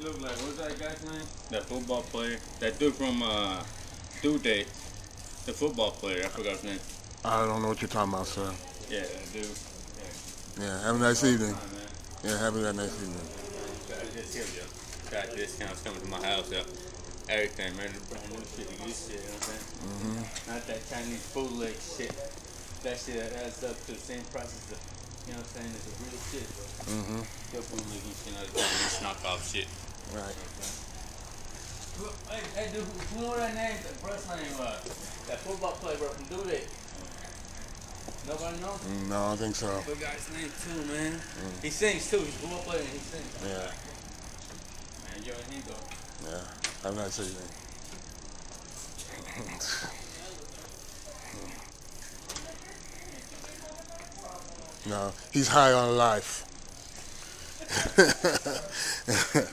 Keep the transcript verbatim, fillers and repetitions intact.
look like, what's that guy's name? That football player. That dude from uh, Due Date. The football player. I forgot his name. I don't know what you're talking about, sir. Yeah, that dude. Yeah. Yeah, have a nice evening. Fine, man. Yeah, have a nice evening. Got this here, yo. Got discounts coming to my house, yo. Everything, man. Brand new shit, the good shit, you know what I'm saying? Mm-hmm. Not that Chinese bootleg shit. That shit adds up to the same price as the, you know what I'm saying? It's a real shit. Mm-hmm. Your bootlegging shit, not this knockoff shit. Right. Look, hey, hey, dude, who know that name? That bruh's name was? That football player, bro, from Do That. Nobody knows? Mm, no, I don't think so. Good guy's name too, man. Mm. He sings too. He's a football player and he sings. Yeah. Man, yo, he go. Yeah. Have a nice evening. No, he's high on life.